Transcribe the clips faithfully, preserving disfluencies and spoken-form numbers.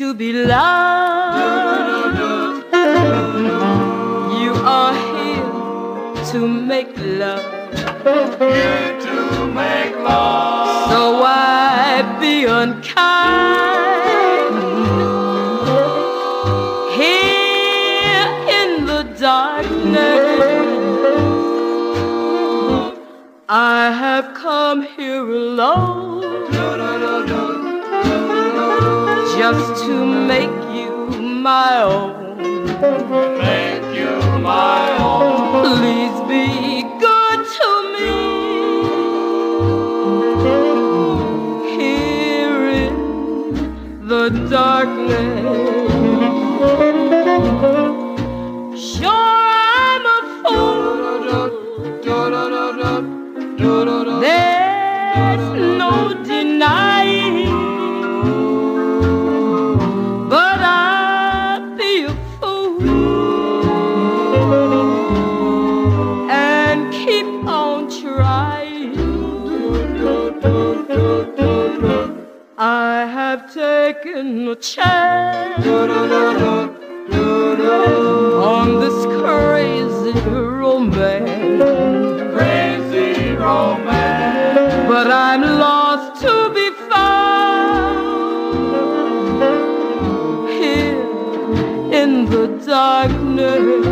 to be loved. You are here to make love. Here to make love. So why be unkind? Here in the darkness, I have come here alone, just to make you my own. Make you my own. Please be good to me. Here in the darkness, sure I'm a fool. There's no denying, but I'll be a fool and keep on trying. I have taken a chance on this crazy romance. Crazy romance. But I'm lost to be found here in the darkness.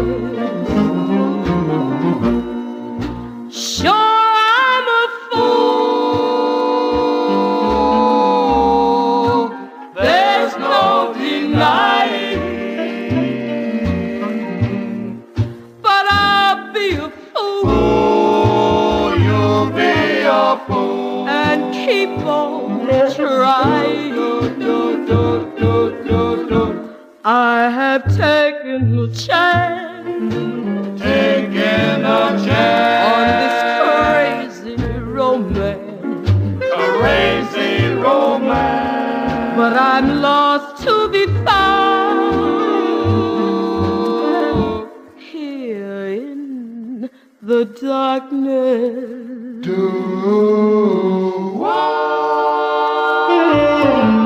Sure, I'm a fool, there's no denying, but I'll be a fool. Oh, you'll be a fool and keep on trying. I have taken a chance, taking a chance on this crazy romance. Crazy romance. But I'm lost to be found here in the darkness. Do what?